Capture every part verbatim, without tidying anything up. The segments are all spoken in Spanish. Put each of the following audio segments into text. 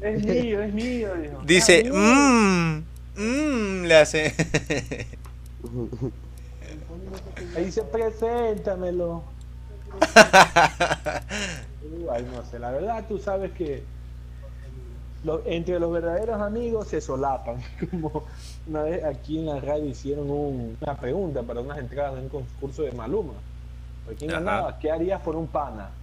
Es mío, es mío, dijo. Ah, Dice, mío. mmm, mmm, le hace. Ahí dice, preséntamelo. Uh, ay, no sé, la verdad tú sabes que lo- entre los verdaderos amigos se solapan. Como una vez aquí en la radio hicieron un- una pregunta para unas entradas de un concurso de Maluma. ¿Por quién Ajá. ganaba? ¿Qué harías por un pana?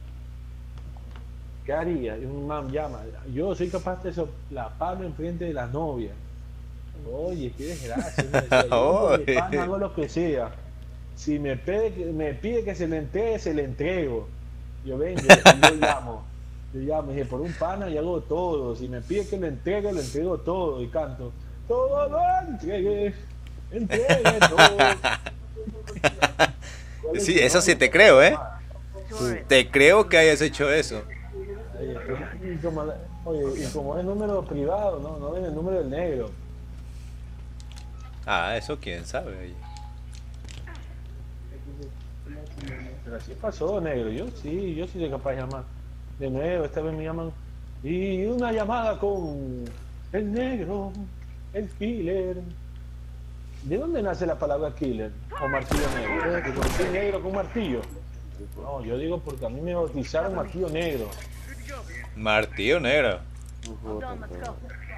¿Qué harías? Y un man llama. Yo soy capaz de soplaparlo enfrente de las novias. Oye, qué desgracia, me decía. Yo por mi pana Oye. hago lo que sea. Si me pide, que- me pide que se le entregue, se le entrego. Yo ven, yo, y yo llamo. Yo llamo, y dije, por un pana y hago todo. Si me pide que le entregue, le entrego todo. Y canto, todo lo entregue, entregue todo. ¿Cuál es Sí, tu eso sí nombre? te ¿Cómo te creo, ¿eh? llamas? Sí. Te creo que hayas hecho eso. Ahí, Y como, oye, y como es número privado, no, no es el número del negro. Ah, eso quién sabe, oye. Pero así pasó, negro. Yo sí, yo sí soy capaz de llamar. De nuevo, esta vez me llaman. Y una llamada con el negro, el killer. ¿De dónde nace la palabra killer o martillo negro? ¿Que conocí negro con martillo? No, yo digo porque a mí me bautizaron martillo negro. Martillo negro. Un juego tan feo.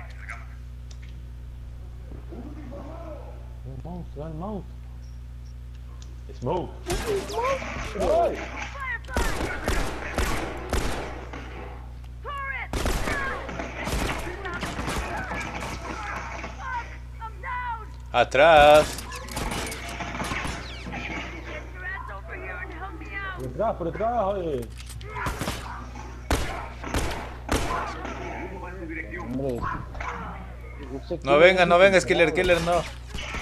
Un monstruo, un monstruo. Smoke. ¡Ay! Atrás. Por detrás, por detrás, oye. Hombre, no sé No quién es vengas, ese no vengas, killer, filtrado. killer, no.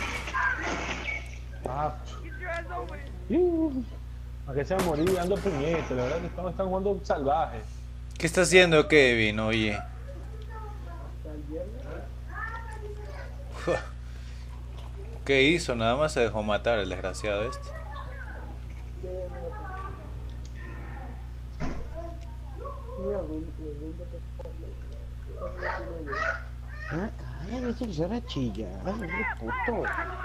Ah, uh, a que se va a morir dando puñetes, la verdad que están, están jugando salvaje. ¿Qué está haciendo Kevin, oye? ¿Qué hizo? Nada más se dejó matar el desgraciado este. Ah, ay, dice que se van a chillar, hombre, puto.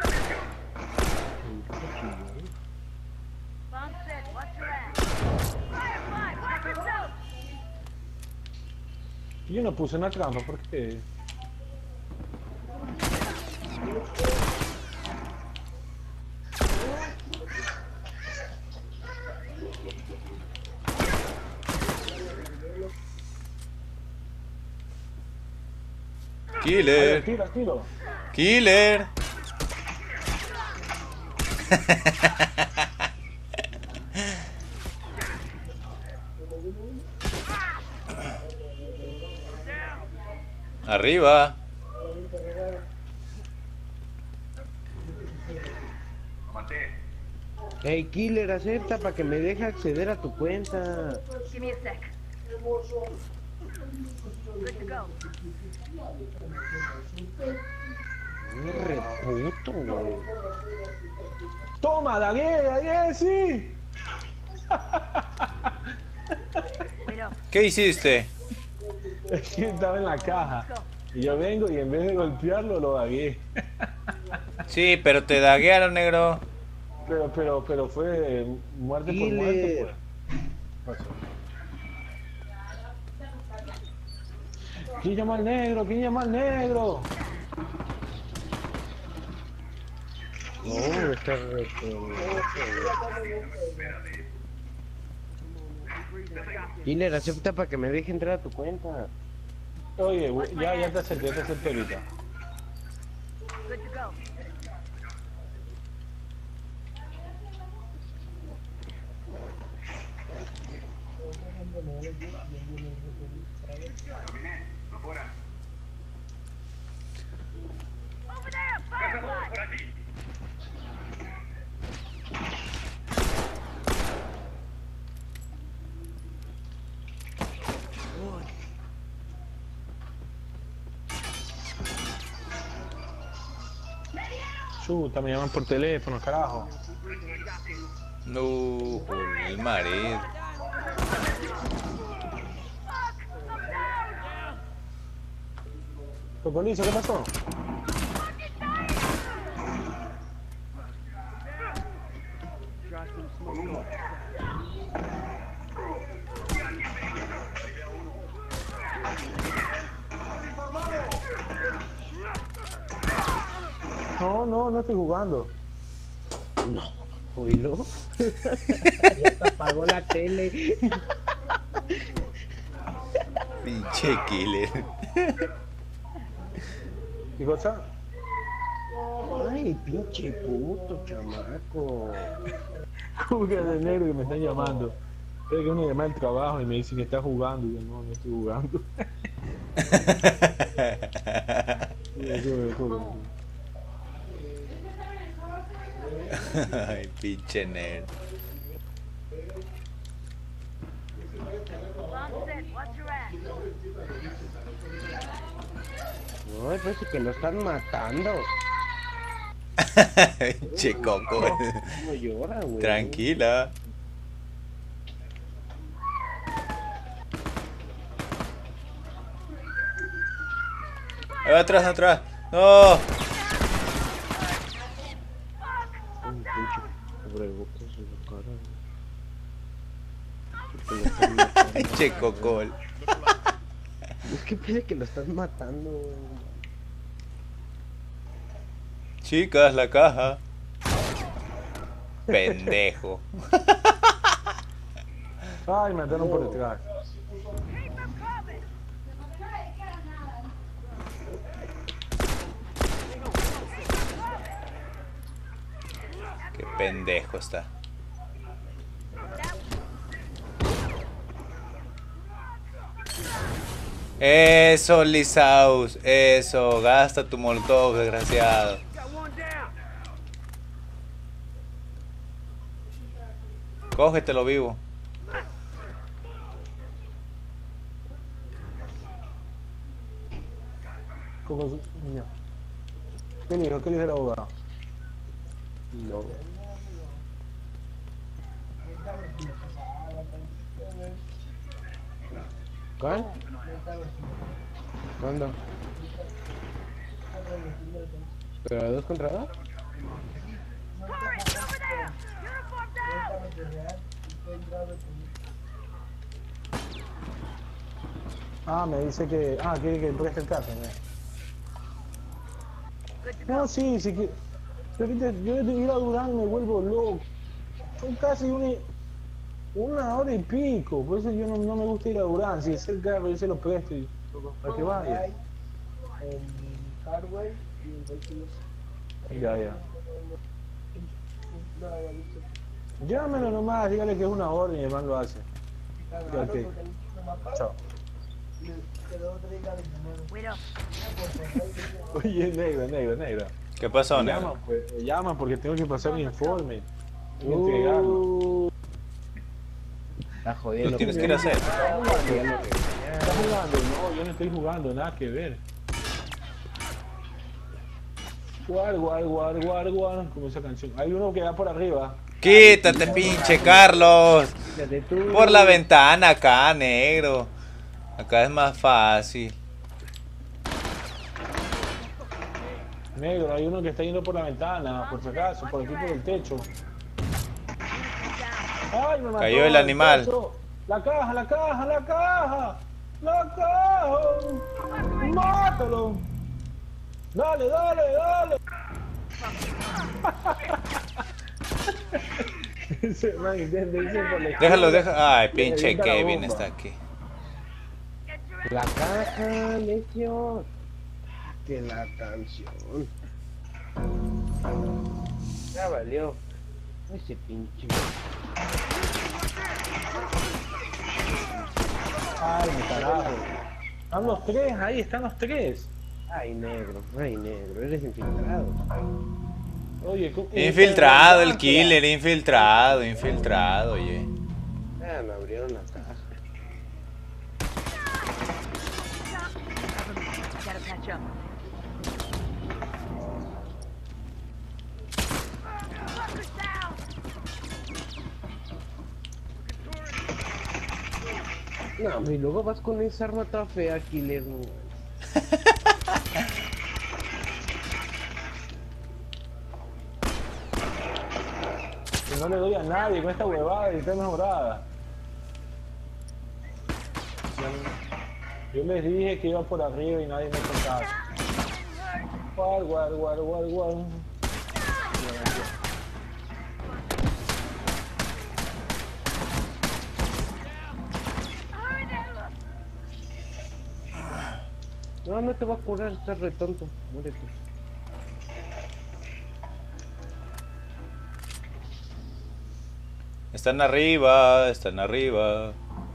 Yo no puse una trampa porque Killer, tira, tiro. killer. Arriba. Hey, killer, acepta para que me deje acceder a tu cuenta. Give me a sec. Good to go. Re puto, güey. Toma, Dagué, Dagué, sí. Wait up. ¿Qué hiciste? Es que estaba en la caja. Y yo vengo y en vez de golpearlo lo dagué. Sí, pero te daguearon, negro. Pero, pero, pero fue muerte por muerte, Killer. pues. Pasó. ¿Quién llama al negro? ¿Quién llama al negro? No, está re... Killer, acepta para que me deje entrar a tu cuenta. Oye, güey, ya, ya te acerté, ya te acerté ahorita. Good to go. Over there, Firefly! Chuta, me llaman por teléfono, carajo. No, el marido. Cocolizo, ¿qué pasó? No, no, no estoy jugando. No, oílo. Ya te apagó la tele. Pinche killer. ¿Qué cosa? Ay, pinche puto, chamaco. ¿Cómo que de negro que me están llamando? Creo que uno llama al trabajo y me dicen que está jugando. Y yo, no, no estoy jugando. Ay, pinche nerd. Bomb set. Watch your ass. No, parece que lo están matando. Pinche coco. No llora, güey. Tranquila. Ahí va atrás, atrás. No. Un pinche cubrebocas en la cara, güey. Que lo están matando. Pinche cocol. Es que parece que lo están matando, güey. Chicas, la caja. Pendejo. Ay, me mataron por detrás. Qué pendejo está. Eso, Lisaus. Eso. Gasta tu molotov, desgraciado. Cógetelo vivo. ¿Cómo se- no. ¿Qué le dijo? ¿Qué le dijo el abogado? No. ¿Cuál? ¿Cuándo? ¿Pero dos contra dos? Corey, over there. Uniform down. Ah, me dice que... Ah, quiere que preste el caso, ¿no? Good to go. No, sí, sí que... Yo, ahorita- yo de ir a Durán me vuelvo loco. Son casi una, una hora y pico. Por eso yo no, no me gusta ir a Durán. Si es el carro, yo se lo presto y, para que vaya. Ya, ya. Llámelo nomás, dígale que es una hora y mi hermano lo hace. Ya, ok. Chao. Wait up. Oye, negro, negro, negro. ¿Qué pasó, Me llaman, negro? pues, me llaman porque tengo que pasar mi informe. Tengo que entregarlo. Uh, Está jodiendo. Lo tienes que ir a hacer. ¿Estás jugando? No, yo no estoy jugando, nada que ver. Guar, guar, guar, guar, guar, como esa canción. Hay uno que va por arriba. Quítate, pinche Carlos. Quítate tú. Por la ventana acá, negro. Acá es más fácil. Negro, hay uno que está yendo por la ventana, por si acaso, por aquí por el techo. Ay, me mató, Cayó el animal. techo. La caja, la caja, la caja. La caja. Mátalo. Dale, dale, dale. Ese man intenta irse por la Déjalo, izquierda. deja. Ay, Le pinche revienta la Kevin bomba. está aquí. Get your La caja, necio. Que la canción. Ya valió. Ese pinche. Ay, me carajo. Están los tres, ahí están los tres. Ay, negro, ay, negro, eres infiltrado. Oye, ¿cómo- Infiltrado el Ah, killer, infiltrado, infiltrado, oye. Ah, me abrieron la caja. Gotta catch up. Fuckers down. No, y luego vas con esa arma toda fea, killer. No. Que no le doy a nadie con esta huevada y está mejorada. Yo, yo les dije que iba por arriba y nadie me tocaba. Guar, guar, guar, guar, guar. No, no te va a curar, estás re tonto. Muérete. Están arriba, están arriba.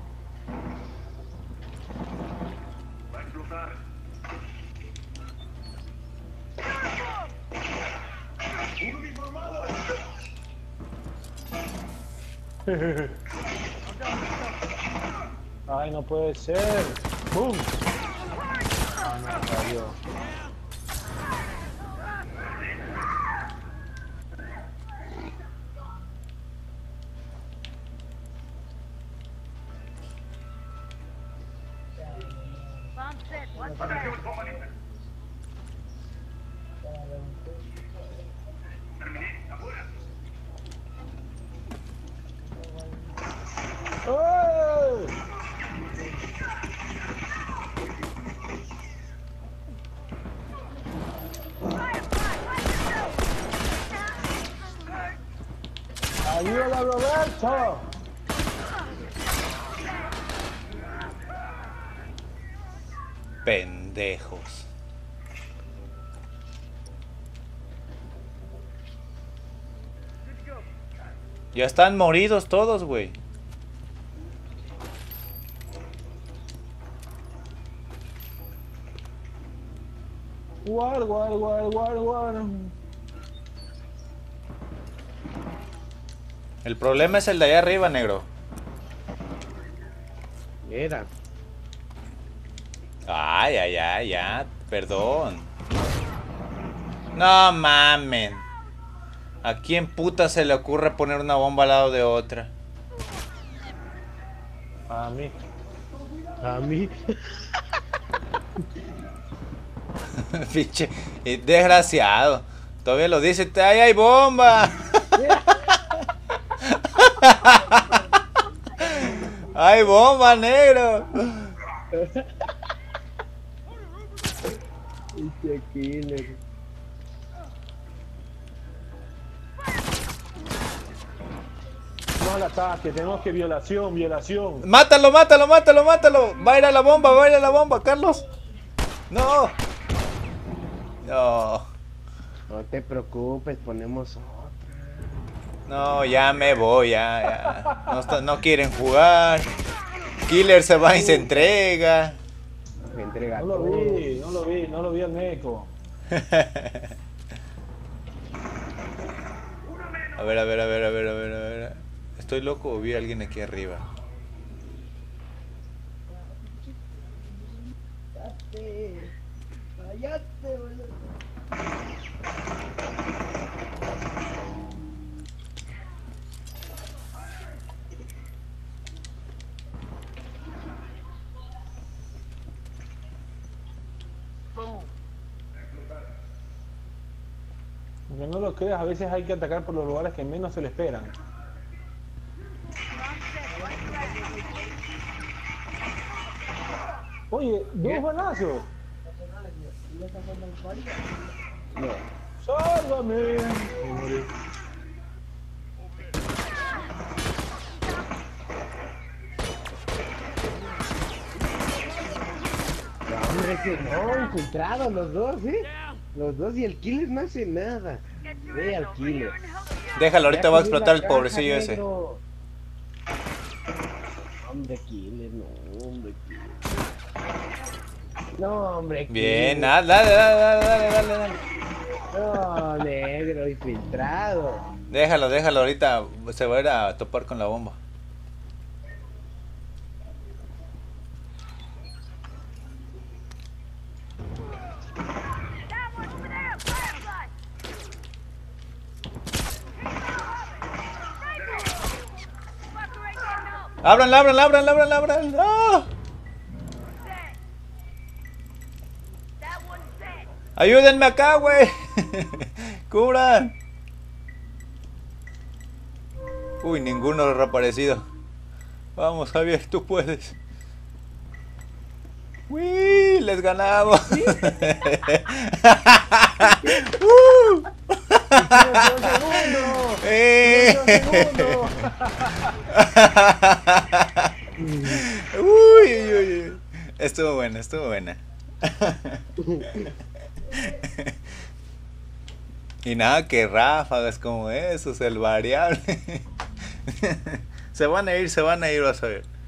Ay, no puede ser. ¡Bum! Ah, no, cayó. Bomb set. What's that? ¡Oh! ¡Ayúdala, Roberto! Pendejos. Ya están moridos todos, güey. Guar, guar, guar, guar, guar. El problema es el de allá arriba, negro. Era. Ay, ay, ay, ya. Perdón. No mamen. ¿A quién puta se le ocurre poner una bomba al lado de otra? A mí. A mí. Pinche eh, desgraciado. Todavía lo dice. ¡Ay, hay bomba! ¡Hay bomba, negro! Este killer. No al ataque, tenemos que violación, violación. ¡Mátalo, mátalo, mátalo, mátalo! ¡Va a ir a la bomba, va a ir a la bomba, Carlos! ¡No! No. No te preocupes, ponemos otra. No, ya me voy, ya, ya. No, está- no quieren jugar. Killer se va y se entrega. Me entrega No lo todo. vi, no lo vi, no lo vi al Neko. A ver, a ver, a ver, a ver, a ver, a ver. ¿Estoy loco o vi a alguien aquí arriba? Boom. Aunque no lo creas, a veces hay que atacar por los lugares que menos se le esperan. Bomb set. What's that? Oye, dos balazos. No. ¡Sálvame! Me morí. No, hombre, que no, infiltrados los dos, ¿eh? Los dos y el killer no hace nada. Get your Ve ass al over here killer. and help me. Déjalo, ahorita Ya va a subí explotar la el pobrecillo caja, ese. negro. Hombre, killer, no, hombre, killer. No, hombre, killer. Bien, ah, dale, dale, dale, dale, dale, dale. No, negro, infiltrado. Déjalo, déjalo, ahorita se va a ir a topar con la bomba. That one over there. Firefly. Sniper. Fucker ain't getting up. ¡Ábranla, ábranla, ábranla, ábranla, ábranla! ¡No! Dead. That one's Ayúdenme acá, güey. Cubran. Uy, ninguno ha reaparecido. Vamos, Javier, tú puedes. Uy, les ganamos. uh. ¡Un segundo! Eh. ¡Un segundo! Uy, uy, uy. Estuvo buena, estuvo buena. Y nada, que ráfagas como esos, el variable. Se van a ir, se van a ir, vas a ver.